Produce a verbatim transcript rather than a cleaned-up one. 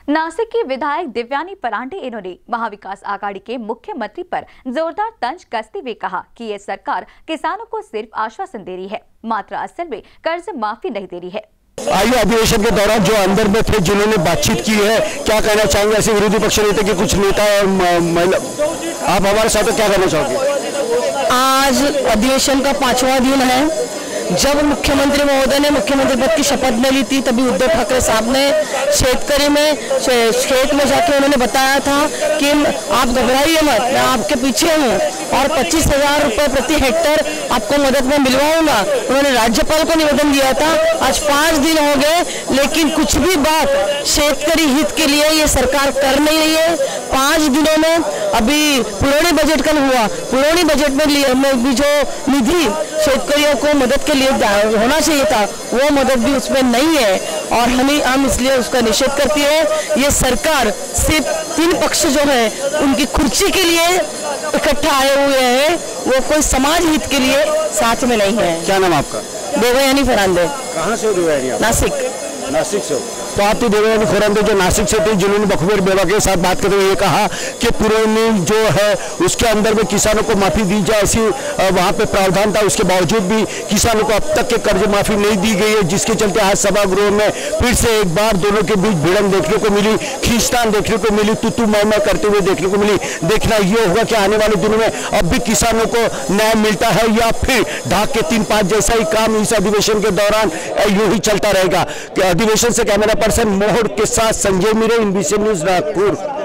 नासिक की विधायक दिव्यानी परांडे इन्होंने महाविकास आघाड़ी के मुख्यमंत्री पर जोरदार तंज कसते हुए कहा कि ये सरकार किसानों को सिर्फ आश्वासन दे रही है, मात्र असल में कर्ज माफी नहीं दे रही है। आइए अधिवेशन के दौरान जो अंदर में थे जिन्होंने बातचीत की है, क्या कहना चाहेंगे ऐसे विरोधी पक्ष नेता के कुछ नेता और महिला, आप हमारे साथ क्या कहना चाहोगे? आज अधिवेशन का पांचवा दिन है। जब मुख्यमंत्री महोदय ने मुख्यमंत्री पद की शपथ में ली थी तभी उद्धव ठाकरे साहब ने शेतकरी में खेत में जाके उन्होंने बताया था कि आप घबराइए मत, मैं आपके पीछे हूँ और पच्चीस हजार रुपये प्रति हेक्टर आपको मदद में मिलवाऊंगा। उन्होंने राज्यपाल को निवेदन दिया था। आज पाँच दिन हो गए लेकिन कुछ भी बात शेतकरी हित के लिए ये सरकार कर नहीं रही है। पाँच दिनों में अभी पुराने बजट कल हुआ, पुराने बजट में भी जो निधि शेतकरियों को मदद के लिए होना चाहिए था वो मदद भी उसमें नहीं है और हमें हम इसलिए उसका निषेध करती है। ये सरकार सिर्फ तीन पक्ष जो है उनकी कुर्सी के लिए इकट्ठा आए हुए हैं, वो कोई समाज हित के लिए साथ में नहीं है। क्या नाम आपका? दिव्यानी परांडे। कहाँ से हो? नासिक। नासिक से। तो आप तो दिव्यानी परांडे जो नासिक से थे, जिन्होंने बखूबीर बेवा के साथ बात करते हुए ये कहा कि पुरानी जो है उसके अंदर में किसानों को माफी दी जाए, ऐसी वहाँ पे प्रावधान था, उसके बावजूद भी किसानों को अब तक के कर्ज माफी नहीं दी गई है, जिसके चलते आज सभागृह में फिर से एक बार दोनों के बीच भिड़ंत देखने को मिली, खींचतान देखने को मिली, तू तू मैं मैं करते हुए देखने को मिली। देखना ये होगा कि आने वाले दिनों में अब भी किसानों को न्याय मिलता है या फिर ढाक के तीन पाँच जैसा ही काम इस अधिवेशन के दौरान यूं ही चलता रहेगा। अधिवेशन से कैमरा पर्सन मोहर के साथ संजय मिरे, इनबीसी न्यूज नागपुर।